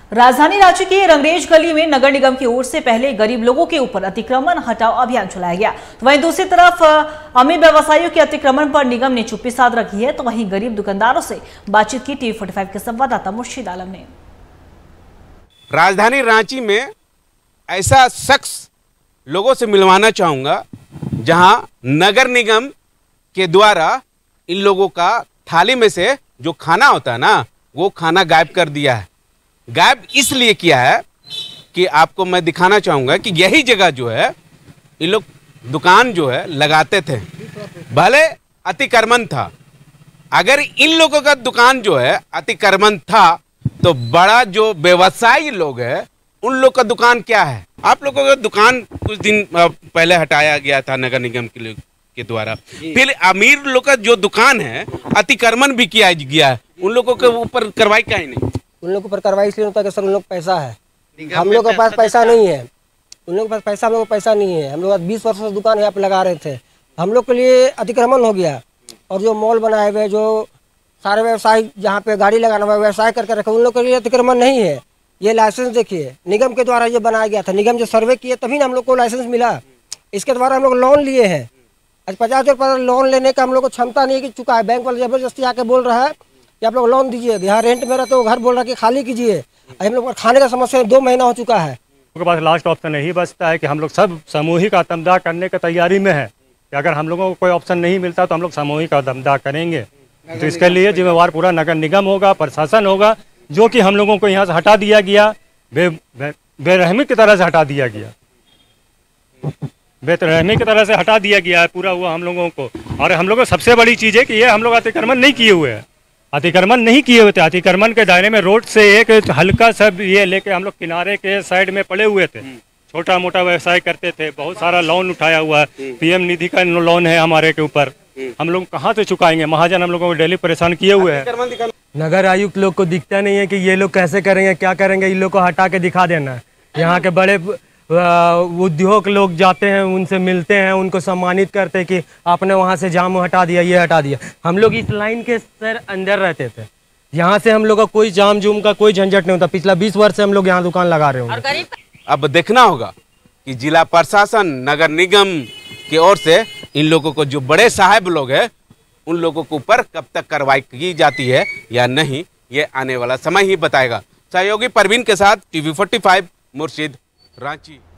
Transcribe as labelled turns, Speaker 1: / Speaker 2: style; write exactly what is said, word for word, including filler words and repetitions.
Speaker 1: राजधानी रांची के रंगरेज गली में नगर निगम की ओर से पहले गरीब लोगों के ऊपर अतिक्रमण हटाओ अभियान चलाया गया, तो वहीं दूसरी तरफ अमीर व्यवसायियों के अतिक्रमण पर निगम ने चुप्पी साध रखी है। तो वहीं गरीब दुकानदारों से बातचीत की टीवी पैंतालीस के संवाददाता मुर्शीद आलम ने।
Speaker 2: राजधानी रांची में ऐसा शख्स लोगों से मिलवाना चाहूंगा जहां नगर निगम के द्वारा इन लोगों का थाली में से जो खाना होता है ना, वो खाना गायब कर दिया है। गायब इसलिए किया है कि आपको मैं दिखाना चाहूंगा कि यही जगह जो है इन लोग दुकान जो है लगाते थे, भले अतिक्रमण था। अगर इन लोगों का दुकान जो है अतिक्रमण था तो बड़ा जो व्यवसायी लोग है उन लोग का दुकान क्या है? आप लोगों का दुकान कुछ दिन पहले हटाया गया था नगर निगम के के द्वारा, फिर अमीर लोग का जो दुकान है अतिक्रमण भी किया गया है। उन लोगों के ऊपर कार्रवाई क्या ही नहीं?
Speaker 3: उन लोगों पर कार्रवाई इसलिए होता है कि सर उन लोग पैसा है, हम लोग के पास पैसा नहीं है। उन लोगों के पास पैसा, हम लोग को पैसा नहीं है। हम लोग बीस वर्षों से दुकान यहाँ पे लगा रहे थे, हम लोग के लिए अतिक्रमण हो गया। और जो मॉल बनाए हुए, जो सारे व्यवसाय जहाँ पे गाड़ी लगाना हुआ व्यवसाय करके रखे, उन लोग के लिए अतिक्रमण नहीं है। ये लाइसेंस देखिए, निगम के द्वारा ये बनाया गया था। निगम जो सर्वे किए तभी ना हम लोग को लाइसेंस मिला। इसके द्वारा हम लोग लोन लिए हैं। आज पचास हजार रुपये लोन लेने का हम लोग को क्षमता नहीं कि चुका है। बैंक वाले जबरदस्ती आके बोल रहा है कि आप लोग लोन दीजिए। यहाँ रेंट में रहते हो, घर बोल रहा है कि खाली कीजिए। हम लोग खाने का समस्या दो महीना हो चुका है।
Speaker 4: उनके पास लास्ट ऑप्शन यही बचता है कि हम लोग सब सामूहिक आत्मदाह करने की तैयारी में है कि अगर हम लोगों को कोई ऑप्शन नहीं मिलता तो हम लोग सामूहिक आत्मदाह करेंगे। तो इसके लिए जिम्मेवार पूरा नगर निगम होगा, प्रशासन होगा, जो कि हम लोगों को यहाँ से हटा दिया गया, बे, बे, बेरहमी की तरह से हटा दिया गया बेरहमी की तरह से हटा दिया गया है पूरा हुआ हम लोगों को। और हम लोगों को सबसे बड़ी चीज़ है कि ये हम लोग अतिक्रमण नहीं किए हुए हैं, अतिक्रमण नहीं किए हुए थे। अतिक्रमण के दायरे में रोड से एक हल्का सा ये लेके हम लोग किनारे के साइड में पड़े हुए थे, छोटा मोटा व्यवसाय करते थे। बहुत सारा लोन उठाया हुआ है, पीएम निधि का लोन है हमारे के ऊपर। हम लोग कहाँ से चुकाएंगे? महाजन हम लोगों को डेली परेशान किए हुए हैं।
Speaker 5: नगर आयुक्त लोग को दिखता नहीं है कि ये लोग कैसे करेंगे, क्या करेंगे। इन लोग को हटा के दिखा देना है। यहाँ के बड़े उद्योग लोग जाते हैं, उनसे मिलते हैं, उनको सम्मानित करते हैं कि आपने वहाँ से जाम हटा दिया, ये हटा दिया। हम लोग इस लाइन के सर अंदर रहते थे, यहाँ से हम लोग का कोई जाम जूम का कोई झंझट नहीं होता। पिछला बीस वर्ष से हम लोग यहाँ दुकान लगा रहे होंगे।
Speaker 2: अब देखना होगा कि जिला प्रशासन, नगर निगम की ओर से इन लोगों को, जो बड़े साहब लोग हैं, उन लोगों के ऊपर कब तक कार्रवाई की जाती है या नहीं, ये आने वाला समय ही बताएगा। सहयोगी परवीन के साथ टीवी पैंतालीस मुर्शीद, रांची।